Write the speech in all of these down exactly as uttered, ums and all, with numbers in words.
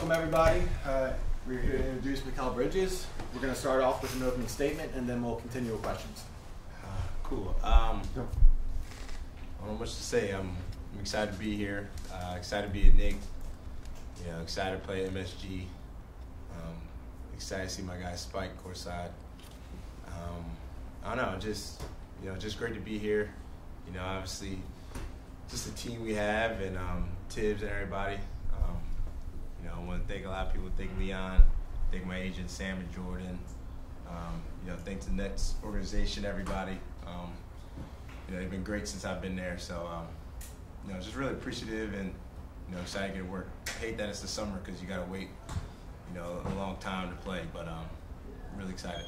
welcome everybody. Uh, we're here to introduce Mikal Bridges. We're going to start off with an opening statement, and then we'll continue with questions. Uh, cool. Um, I don't know much to say. I'm, I'm excited to be here. Uh, excited to be a Knick. You know, excited to play M S G. Um, excited to see my guy Spike courtside. Um, I don't know, just you know, just great to be here. You know, obviously, just the team we have, and um, Tibbs and everybody. Um, you know, I want to thank a lot of people. Thank Leon, thank my agent Sam and Jordan. Um, you know, thanks the Nets organization, everybody. Um, you know, they've been great since I've been there. So, um, you know, just really appreciative and you know excited to get to work. Hate that it's the summer because you got to wait, you know, a long time to play. But um, I'm really excited.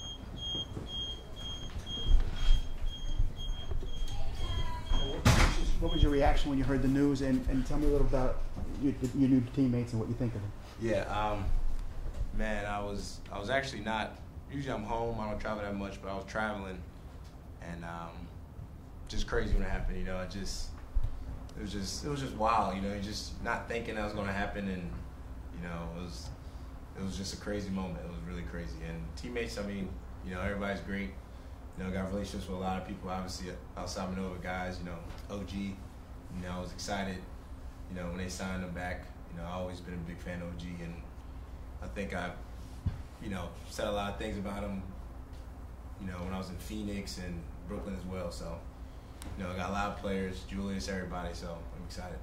What was your reaction when you heard the news, and, and tell me a little about your, your new teammates and what you think of them? Yeah, um, man, I was I was actually not. Usually I'm home. I don't travel that much, but I was traveling, and um, just crazy when it happened. You know, it just it was just it was just wild. You know, you just not thinking that was going to happen, and you know, it was it was just a crazy moment. It was really crazy. And teammates, I mean, you know, everybody's great. You know, got relationships with a lot of people, obviously, outside Manova guys, you know, O G. You know, I was excited, you know, when they signed him back. You know, I've always been a big fan of O G, and I think I, you know, said a lot of things about him, you know, when I was in Phoenix and Brooklyn as well. So, you know, I got a lot of players, Julius, everybody, so I'm excited.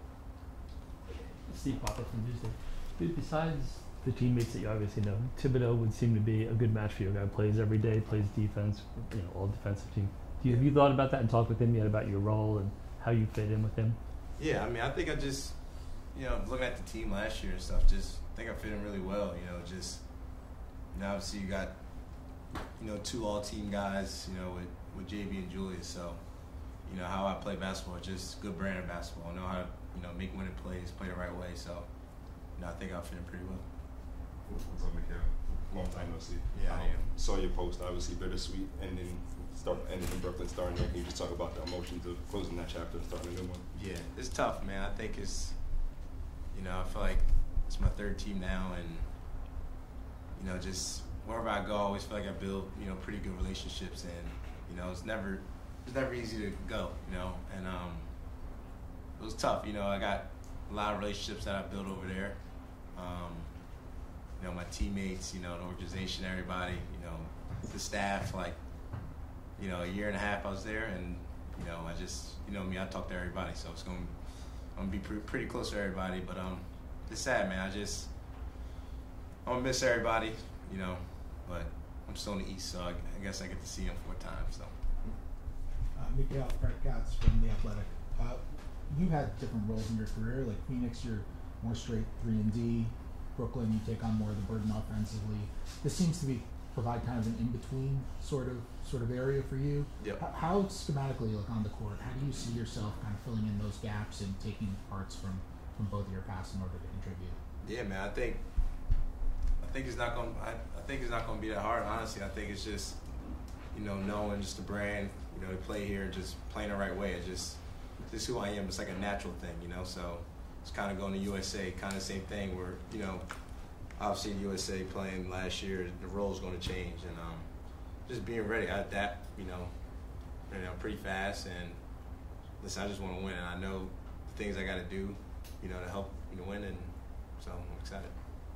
Steve Popper from Tuesday. Besides the teammates that you obviously know, Thibodeau would seem to be a good match for you. A guy plays every day, plays defense, you know, all defensive team. Do you, have you thought about that and talked with him yet about your role and how you fit in with him? Yeah, I mean, I think I just, you know, looking at the team last year and stuff, just think I fit in really well. You know, just, you know, obviously you got, you know, two all-team guys, you know, with, with J B and Julius. So, you know, how I play basketball, just good brand of basketball. I know how to, you know, make winning plays, play the right way. So, you know, I think I fit in pretty well. What's up, Mikal? Long time no see. Yeah, um, I am. Saw your post, obviously bittersweet, and then start ending in Brooklyn, starting there. Can you just talk about the emotions of closing that chapter and starting a new one? Yeah, it's tough, man. I think it's, you know, I feel like it's my third team now, and you know, just wherever I go, I always feel like I build, you know, pretty good relationships, and you know, it's never, it's never easy to go, you know, and um, it was tough. You know, I got a lot of relationships that I built over there. Um, You know, my teammates, you know, the organization, everybody, you know, the staff, like, you know, a year and a half I was there, and, you know, I just, you know me, I talk to everybody, so it's going to, I'm going to be pre- pretty close to everybody, but um, it's sad, man. I just, I'm going to miss everybody, you know, but I'm still in the East, so I, I guess I get to see them four times, so. Uh, Mikal, Frank Katz from The Athletic. Uh, you had different roles in your career, like Phoenix, you're more straight three and D. Brooklyn, you take on more of the burden offensively. This seems to be provide kind of an in-between sort of sort of area for you. Yep. How, how schematically, like on the court, how do you see yourself kind of filling in those gaps and taking parts from, from both of your paths in order to contribute? Yeah, man. I think I think it's not gonna. I, I think it's not gonna be that hard. Honestly, I think it's just, you know, knowing just the brand, you know, to play here, just playing the right way. It's just, just who I am. It's like a natural thing, you know. So. It's kind of going to U S A, kind of the same thing where, you know, obviously in U S A playing last year, the role's going to change. And um, just being ready, I adapt, you know, you know, pretty fast. And listen, I just want to win. And I know the things I got to do, you know, to help you know, win. And so I'm excited.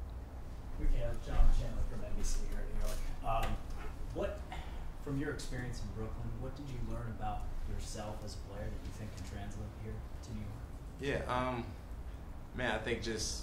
We have John Chandler from N B C here in New York. Um, what, from your experience in Brooklyn, what did you learn about yourself as a player that you think can translate here to New York? Yeah, um, man, I think just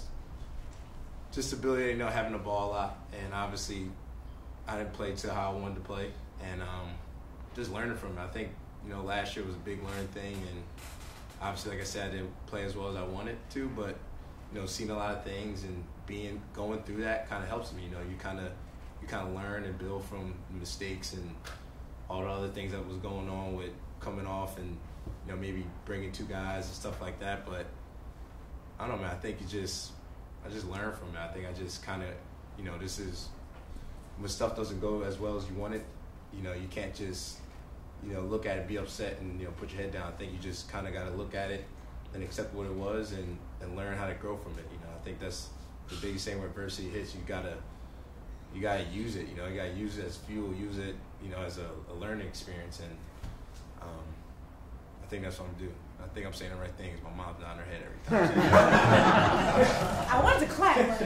just ability, you know, having the ball a lot, and obviously I didn't play to how I wanted to play, and um, just learning from it. I think, you know, last year was a big learning thing, and obviously, like I said, I didn't play as well as I wanted to, but, you know, seeing a lot of things and being going through that kind of helps me. You know, you kind of you kind of learn and build from mistakes and all the other things that was going on with coming off and, you know, maybe bringing two guys and stuff like that. But I don't know, man. I think you just, I just learned from it. I think I just kind of, you know, this is, when stuff doesn't go as well as you want it, you know, you can't just, you know, look at it, be upset, and, you know, put your head down. I think you just kind of got to look at it and accept what it was and, and learn how to grow from it. You know, I think that's the biggest thing when adversity hits, you gotta you gotta use it. You know, you gotta use it as fuel, use it, you know, as a, a learning experience, and um, I think that's what I'm gonna do. I think I'm saying the right things. My mom's nodding her head every time. I wanted to clap.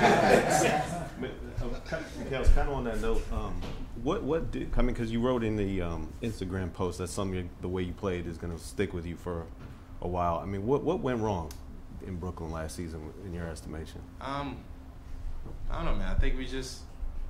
Mikal, kind of on that note, um, what what did I mean? Because you wrote in the um, Instagram post that some of your, the way you played is going to stick with you for a while. I mean, what what went wrong in Brooklyn last season, in your estimation? Um, I don't know, man. I think we just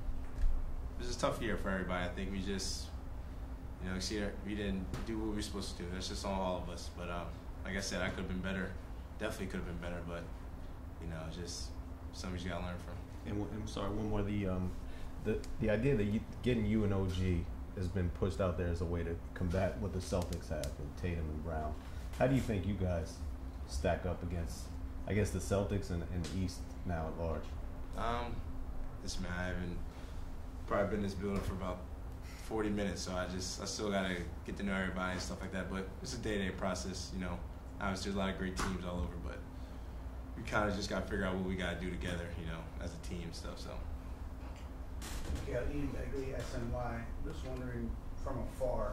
it was a tough year for everybody. I think we just, you know, see, we didn't do what we were supposed to do. That's just on all of us. But um, like I said, I could have been better. Definitely could have been better. But you know, just something you got to learn from. And I'm sorry, one more. The um, the the idea that you, getting you and O G has been pushed out there as a way to combat what the Celtics have and Tatum and Brown. How do you think you guys stack up against, I guess, the Celtics and, and the East now at large? Um, listen, man, I haven't probably been in this building for about forty minutes, so I just I still gotta get to know everybody and stuff like that. But it's a day-to-day process, you know. Obviously, there's a lot of great teams all over, but we kind of just got to figure out what we got to do together, you know, as a team and stuff. So. Yeah, Ian Begley, S N Y. Just wondering from afar,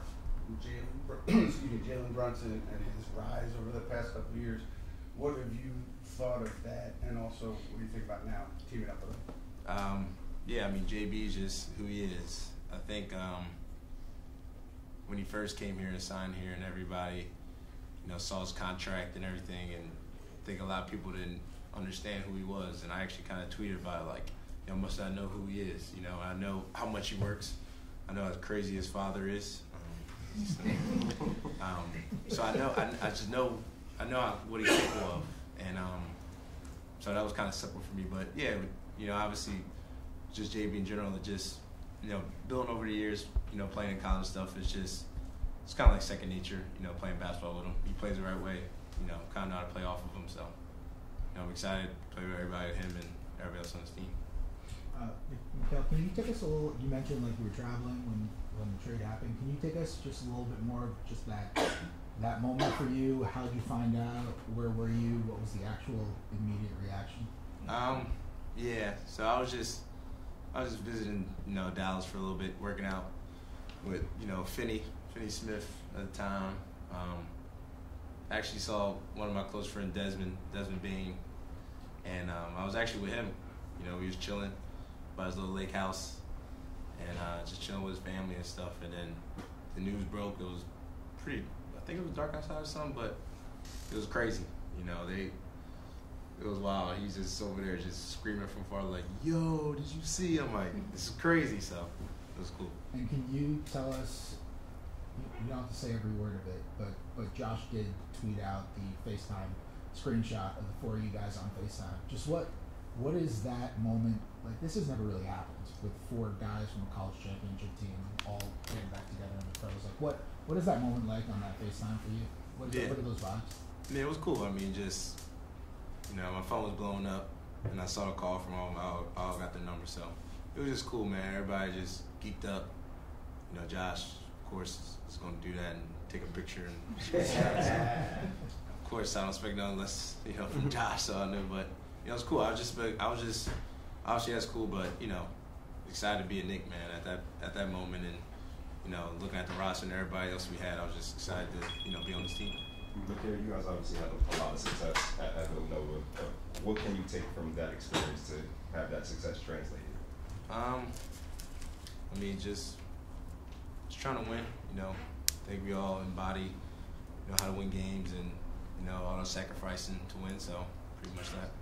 Jalen, excuse me, Jalen Brunson and his rise over the past couple of years. What have you thought of that, and also what do you think about now teaming up with him? Um, yeah, I mean, J B is just who he is. I think um, when he first came here and signed here, and everybody, you know, saw his contract and everything, and I think a lot of people didn't understand who he was, and I actually kind of tweeted about it, like, you know, must I know who he is? You know, I know how much he works. I know how crazy his father is. Um, so, um, so I know, I, I just know, I know how, what he's capable of, and um, so that was kind of simple for me. But yeah, you know, obviously, just J B in general, it just, you know, building over the years, you know, playing in college stuff is just, it's kind of like second nature. You know, playing basketball with him, he plays the right way. You know, kind of know how to play off of him. So, you know, I'm excited to play with everybody, him and everybody else on his team. Uh, Mikal, can you take us a little? You mentioned like you were traveling when when the trade happened. Can you take us just a little bit more of just that that moment for you? How did you find out? Where were you? What was the actual immediate reaction? Um, yeah. So I was just I was just visiting, you know, Dallas for a little bit, working out with, you know, Finney Finney Smith at the time. Um, actually saw one of my close friends, Desmond Desmond Bain, and um, I was actually with him. You know, we was chilling by his little lake house, and uh, just chilling with his family and stuff. And then the news broke. It was pretty, I think it was dark outside or something, but it was crazy. You know, they, it was wild. He's just over there just screaming from far, like, yo, did you see? I'm like, this is crazy. So it was cool. And can you tell us, you don't have to say every word of it, but, but Josh did tweet out the FaceTime screenshot of the four of you guys on FaceTime. Just what, what is that moment? Like, this has never really happened with four guys from a college championship team all getting back together in the pros. Like, what what is that moment like on that FaceTime for you? What, is Yeah. that, what are those vibes? I mean, it was cool. I mean, just, you know, my phone was blowing up, and I saw a call from all, all, all got their number. So it was just cool, man. Everybody just geeked up. You know, Josh, of course, is going to do that and take a picture. And of course, I don't expect nothing less, you know, from Josh, so I knew. But, you know, it was cool. I was just, I was just, obviously that's cool, but, you know, excited to be a Knick, man, at that at that moment. And, you know, looking at the roster and everybody else we had, I was just excited to, you know, be on this team. Mikal, you guys obviously had a, a lot of success at, at Villanova. Uh, what can you take from that experience to have that success translated? Um, I mean, just, just trying to win, you know. I think we all embody, you know, how to win games and, you know, all the sacrificing to win, so pretty much that.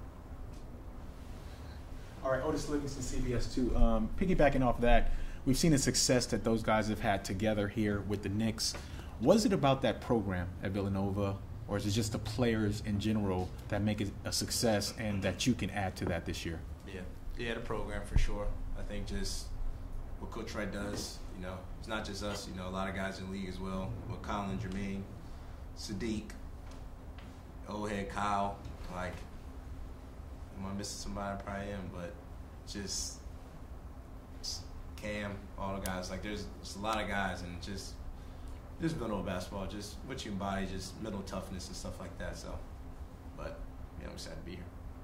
All right, Otis Livingston, C B S two. Um, piggybacking off that, we've seen the success that those guys have had together here with the Knicks. What is it about that program at Villanova, or is it just the players in general that make it a success and that you can add to that this year? Yeah, yeah, the program for sure. I think just what Coach Wright does, you know, it's not just us, you know, a lot of guys in the league as well. With Colin, Jermaine, Sadiq, old head Kyle, like, am I missing somebody? I probably am, but just, just Cam, all the guys. Like, there's, there's a lot of guys, and just just Villanova basketball, just what you embody, just mental toughness and stuff like that. So, but yeah, I'm excited to be here.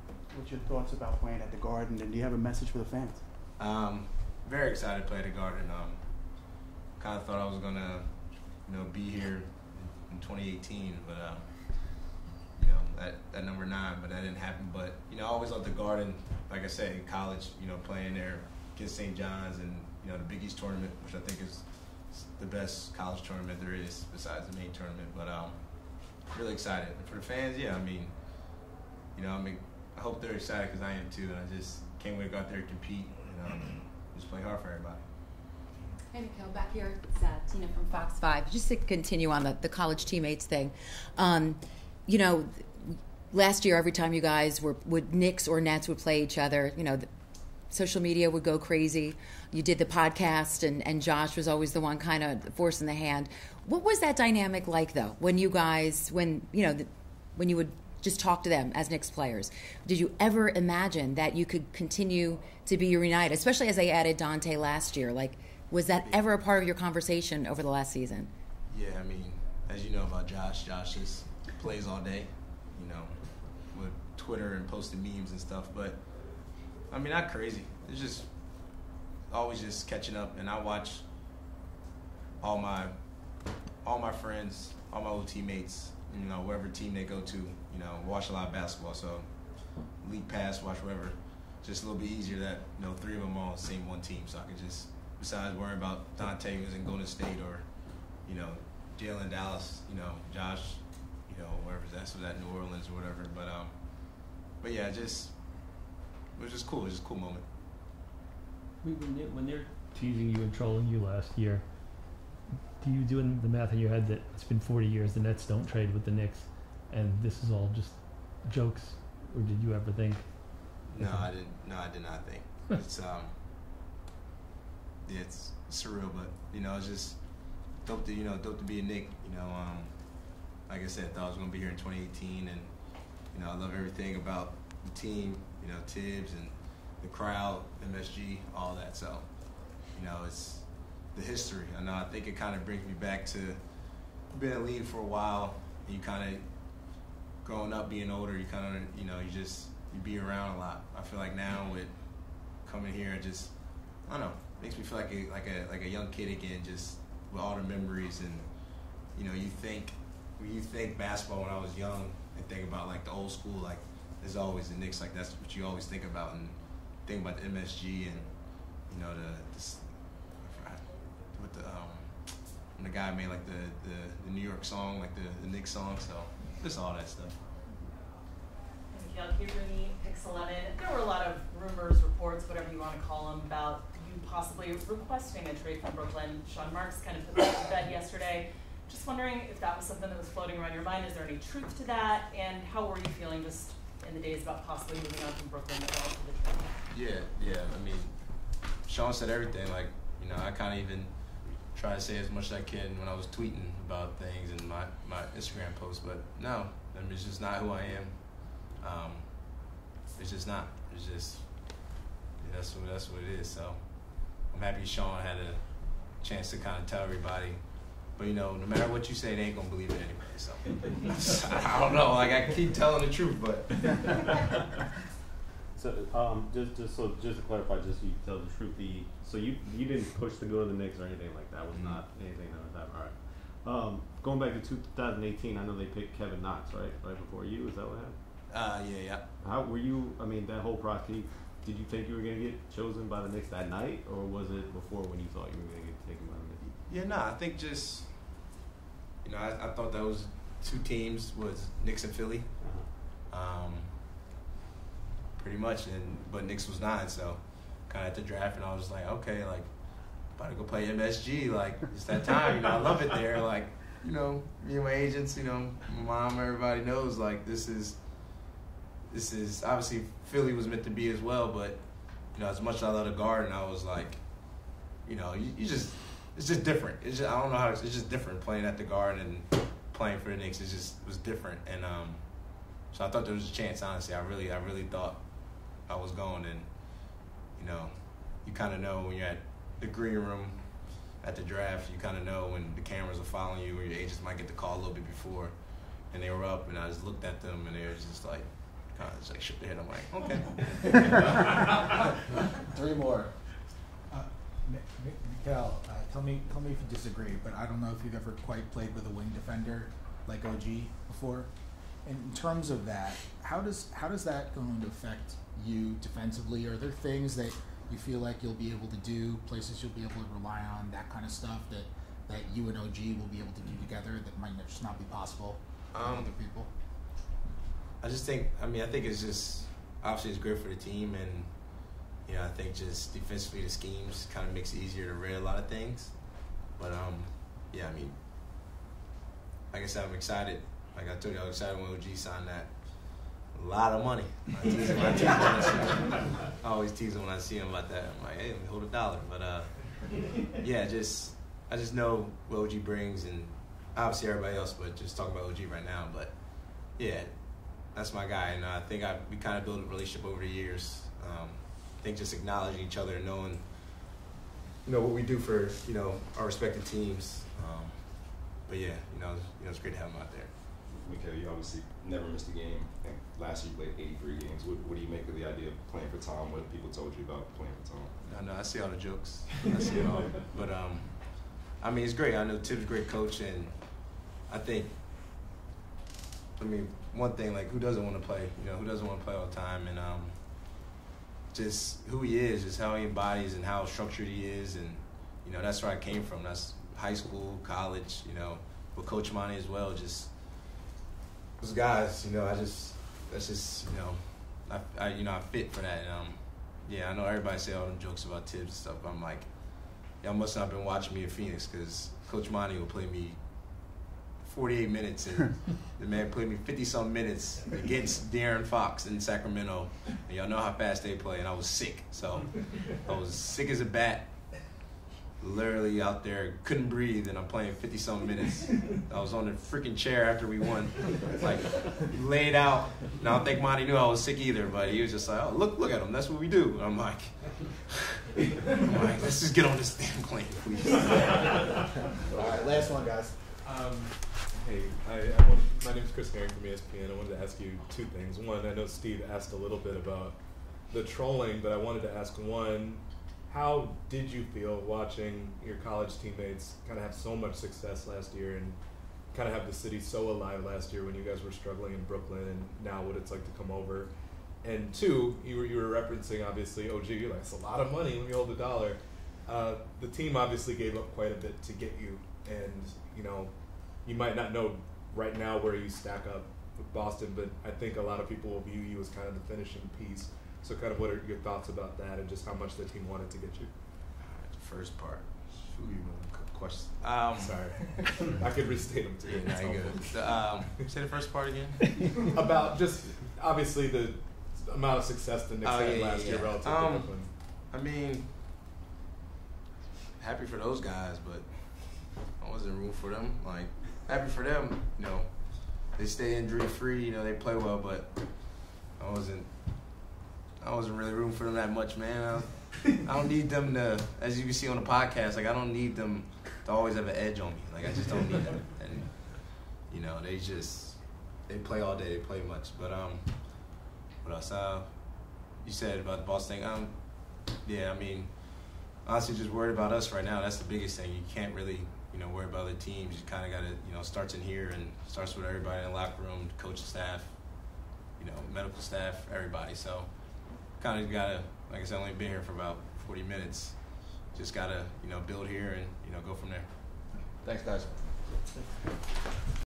What's your thoughts about playing at the Garden, and do you have a message for the fans? Um, very excited to play at the Garden. Um, kind of thought I was gonna, you know, be here in, in twenty eighteen, but uh, you know, at, at number nine, but that didn't happen. But you know, I always loved the Garden. Like I said, in college, you know, playing there against Saint John's and you know the Big East tournament, which I think is the best college tournament there is besides the main tournament. But um, really excited. And for the fans, yeah, I mean, you know, I mean, I hope they're excited because I am too, and I just can't wait to go out there and compete and um, just play hard for everybody. Hey, Mikal, back here. It's uh, Tina from Fox five. Just to continue on the, the college teammates thing. Um, you know, last year, every time you guys were, would Knicks or Nets would play each other, you know, the, social media would go crazy. You did the podcast, and, and Josh was always the one kind of forcing the hand. What was that dynamic like, though, when you guys, when, you know, the, when you would just talk to them as Knicks players? Did you ever imagine that you could continue to be reunited, especially as they added Dante last year? Like, was that ever a part of your conversation over the last season? Yeah, I mean, as you know about Josh, Josh just plays all day, you know, with Twitter and posting memes and stuff. But, I mean, not crazy. It's just always just catching up. And I watch all my all my friends, all my old teammates, you know, wherever team they go to, you know, watch a lot of basketball. So league pass, watch whatever. Just a little bit easier that, you know, three of them are on the same one team. So I can just, besides worrying about Dante who's in Golden State or, you know, Jalen Dallas, you know, Josh, you know, wherever that's was at New Orleans or whatever. But um, but yeah, just it was just cool. It was just a cool moment. When they're, when they're teasing you and trolling you last year, do you do the math in your head that it's been forty years the Nets don't trade with the Knicks, and this is all just jokes, or did you ever think? No, I didn't. No, I did not think. It's um, yeah, it's surreal, but you know, it's just dope to you know, dope to be a Knick. You know, um, like I said, I thought I was gonna be here in twenty eighteen, and you know, I love everything about the team. You know, Tibbs and the crowd, M S G, all that. So, you know, it's the history. I know. I think it kind of brings me back to being in the league for a while. And you kind of growing up, being older. You kind of, you know, you just you be around a lot. I feel like now with coming here, it just I don't know, makes me feel like a like a like a young kid again, just with all the memories and you know, you think when you think basketball when I was young and think about like the old school, like there's always the Knicks, like that's what you always think about and think about the M S G and you know the, the with the um when the guy made like the, the, the New York song, like the, the Knicks song, so just all that stuff. Mikal, here for me, Pix eleven. There were a lot of rumors, reports, whatever you want to call them, about you possibly requesting a trade from Brooklyn. Sean Marks kind of put that to bed yesterday. Just wondering if that was something that was floating around your mind. Is there any truth to that? And how were you feeling just in the days about possibly moving on from Brooklyn to the trade? Yeah, yeah. I mean, Sean said everything. Like, you know, I kind of even try to say as much as I can when I was tweeting about things in my, my Instagram posts. But no, I mean, it's just not who I am. Um, it's just not. It's just yeah, that's what that's what it is. So I'm happy Sean had a chance to kind of tell everybody. But you know, no matter what you say, they ain't gonna believe it anyway. So I don't know. Like I keep telling the truth, but. So um, just just so just to clarify, just so you tell the truth, the so you you didn't push to go to the Knicks or anything like that. Was mm-hmm. not anything that was happening. All right. Um, going back to two thousand eighteen, I know they picked Kevin Knox, right? Right before you, is that what happened? Uh, yeah, yeah. How were you? I mean, that whole process. Did you think you were gonna get chosen by the Knicks that night, or was it before when you thought you were gonna get taken by the Knicks? Yeah, no, nah, I think just you know, I, I thought those two teams was Knicks and Philly. Uh-huh. Um, pretty much, and but Knicks was nine, so kind of at the draft, and I was like, okay, like about to go play M S G, like it's that time, you know, I love it there, like you know, me and my agents, you know, my mom, everybody knows, like this is, this is obviously Philly was meant to be as well, but you know, as much as I love the Garden, I was like, you know, you, you just, it's just different. It's just I don't know how it's, it's just different playing at the Garden and playing for the Knicks. It just it was different, and um, so I thought there was a chance. Honestly, I really, I really thought I was going, and you know, you kind of know when you're at the green room at the draft, you kind of know when the cameras are following you, or your agents might get the call a little bit before, and they were up, and I just looked at them, and they were just like, kind of just like shook their head. I'm like, okay. Three more. Uh, M- M- Mikal, uh, tell me, tell me if you disagree, but I don't know if you've ever quite played with a wing defender like O G before. In terms of that, how does how does that going to affect you defensively? Are there things that you feel like you'll be able to do, places you'll be able to rely on, that kind of stuff that, that you and O G will be able to do together that might not- just not be possible with Um, other people? I just think, I mean, I think it's just, obviously it's great for the team, and, you know, I think just defensively the schemes kind of makes it easier to read a lot of things. But, um, yeah, I mean, like I said, I'm excited. Like I told you, I was excited when O G signed that. A lot of money. I, tease him, I, tease him when I, see him. I always tease him when I see him about that. I'm like, hey, let me hold a dollar. But, uh, yeah, just, I just know what O G brings, and obviously everybody else, but just talking about O G right now. But, yeah, that's my guy, and I think I we kind of built a relationship over the years. Um, I think just acknowledging each other and knowing, you know, what we do for, you know, our respective teams. Um, but yeah, you know, you know, it's great to have him out there. Mikal, you obviously never missed a game. I think last year you played eighty-three games. What, what do you make of the idea of playing for Tom? What have people told you about playing for Tom? I know, I see all the jokes. I see it all. But, um, I mean, it's great. I know Tip's a great coach, and I think, I mean, one thing, like, who doesn't want to play? You know, who doesn't want to play all the time? And um, just who he is, just how he embodies and how structured he is. And, you know, that's where I came from. That's high school, college, you know, with Coach Monty as well. Just those guys, you know, I just, that's just, you know, I, I you know, I fit for that. And, um, yeah, I know everybody say all them jokes about Tibbs and stuff. But I'm like, y'all must not have been watching me in Phoenix, because Coach Monty will play me forty-eight minutes, and the man played me fifty-some minutes against De'Aaron Fox in Sacramento. And y'all know how fast they play, and I was sick. So I was sick as a bat, literally out there, couldn't breathe, and I'm playing fifty-some minutes. I was on the freaking chair after we won, like laid out. And I don't think Monty knew I was sick either, but he was just like, oh, look, look at him, that's what we do. And I'm like, I'm like, let's just get on this damn plane, please. All right, last one, guys. Um, hey, I, I want, my name is Chris Herring from E S P N. I wanted to ask you two things. One, I know Steve asked a little bit about the trolling, but I wanted to ask one, how did you feel watching your college teammates kind of have so much success last year and kind of have the city so alive last year when you guys were struggling in Brooklyn, and now what it's like to come over? And two, you were, you were referencing, obviously, O G, you're like, it's a lot of money when you hold a dollar. Uh, the team obviously gave up quite a bit to get you, and, you know, you might not know right now where you stack up with Boston, but I think a lot of people will view you as kind of the finishing piece. So kind of what are your thoughts about that, and just how much the team wanted to get you? The first part. Who you question? Um, Sorry. I could restate them too. Yeah, no, you're good. The, um, say the first part again. About just, obviously, the amount of success the Knicks oh, had yeah, last yeah, year yeah. relative um, to Brooklyn. I mean, happy for those guys, but I wasn't rooting for them. Like, happy for them, you know, they stay injury free, you know, they play well, but I wasn't I wasn't really rooting for them that much, man. I, I don't need them to, as you can see on the podcast, like, I don't need them to always have an edge on me. Like, I just don't need them. And, you know, they just, they play all day, they play much. But, um, what else? Uh, you said about the Boston thing. Um, yeah, I mean, honestly, just worried about us right now. That's the biggest thing. You can't really, you know, worry about other teams. You kind of got to, you know, starts in here and starts with everybody in the locker room, coaching staff, you know, medical staff, everybody. So, kind of got to, like I said, only been here for about forty minutes. Just got to, you know, build here and, you know, go from there. Thanks, guys.